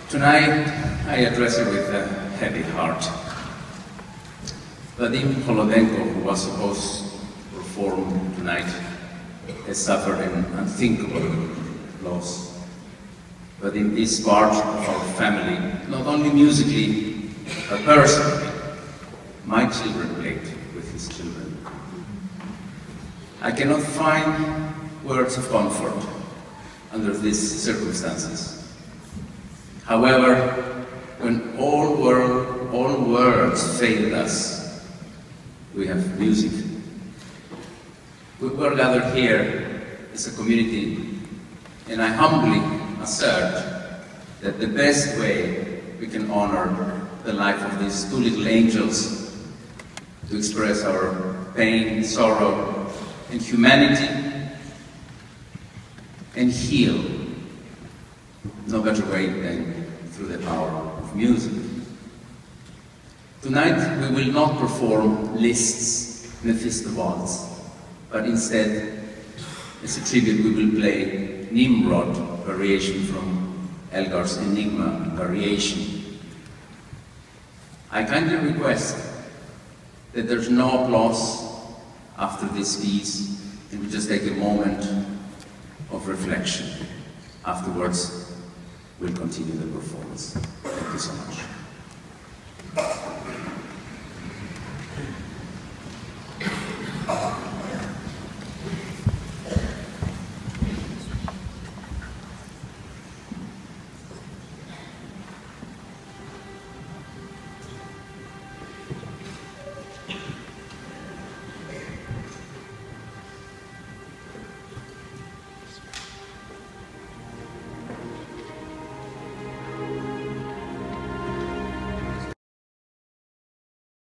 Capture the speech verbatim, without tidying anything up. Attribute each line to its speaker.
Speaker 1: Tonight, I address you with a heavy heart. Vadym Kholodenko, who was supposed to perform tonight, has suffered an unthinkable loss. Vadym is part of our family, not only musically, but personally. My children played with his children. I cannot find words of comfort under these circumstances. However, when all, wor all words failed us, we have music. We were gathered here as a community, and I humbly assert that the best way we can honor the life of these two little angels, to express our pain, sorrow, and humanity, and heal, no better way than through the power of music. Tonight we will not perform Liszt's Mephistopheles, but instead, as a tribute, we will play Nimrod variation from Elgar's Enigma Variation. I kindly request that there's no applause after this piece, and we just take a moment of reflection. Afterwards, we'll continue the performance. Thank you so much.